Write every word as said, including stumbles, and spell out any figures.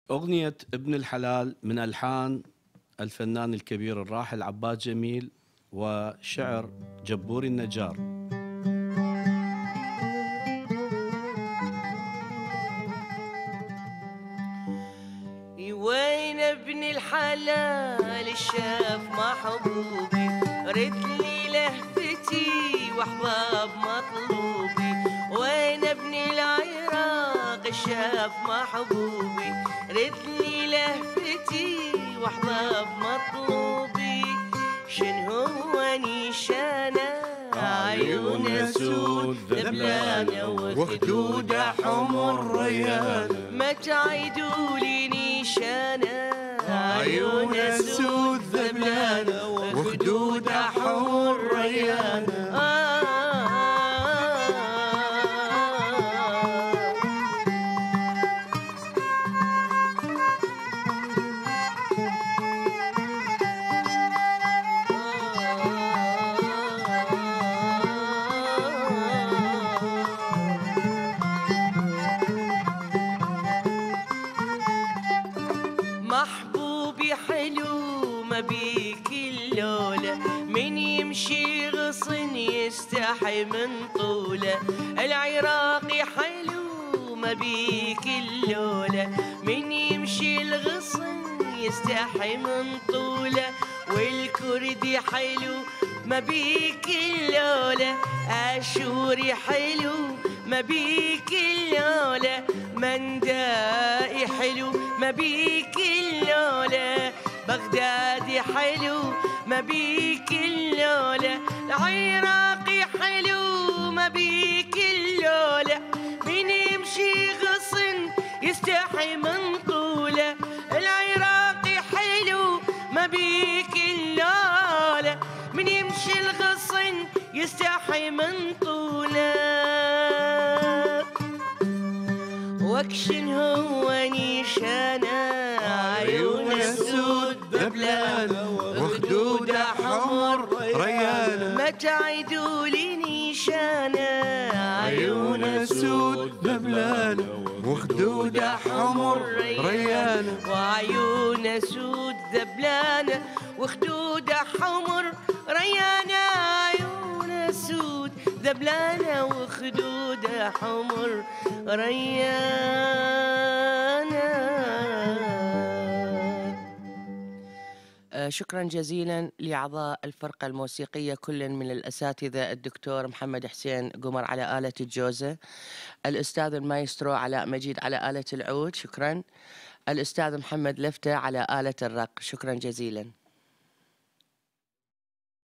أغنية ابن الحلال من ألحان الفنان الكبير الراحل عباد جميل وشعر جبور النجار. وين ابن الحلال شاف محبوبي، رد لي لهفتي واحباب مطلوبي. وين ابن العراق شاف محبوبي، رد لي لهفتي واحباب مطلوبي. شن هو نيشانه عيون سود ذبلانه وخدوده حمر ريانه. ما تعيدوا لي نيشانه عيون سود ذبلانه وخدوده حمر ريانه. آه محبوبي حلو ما بيك اللولة، من يمشي غصن يستحي من طوله. العراقي حلو ما بيك اللولة، من يمشي الغصن يستحي من طوله. والكردي حلو ما بيك اللولة، اشوري حلو ما بيك اللولة. مندائي حلو ما بيك اللولة، بغدادي حلو ما بيك اللولة. العراقي حلو ما بيك اللولة، من يمشي غصن يستحي من طوله. العراقي حلو ما بيك اللولة، من يمشي الغصن يستحي من طوله. واكشن هو نيشانه عيون سود ذبلانه وخدوده حمر ريانه. ما تعيدوا لي نيشانه عيون سود ذبلانه وخدوده حمر ريانه. وعيون سود ذبلانه وخدوده حمر ريانه. عيون سود ذبلانه وخدوده حمر ريانه. شكرا جزيلا لأعضاء الفرقة الموسيقية، كل من الأساتذة الدكتور محمد حسين قمر على آلة الجوزة، الأستاذ المايسترو علاء مجيد على آلة العود، شكرا، الأستاذ محمد لفتة على آلة الرق، شكرا جزيلا.